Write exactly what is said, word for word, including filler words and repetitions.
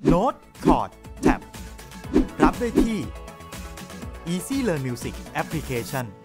Note คอร์ด Tab รับได้ที่ Easy Learn Music Application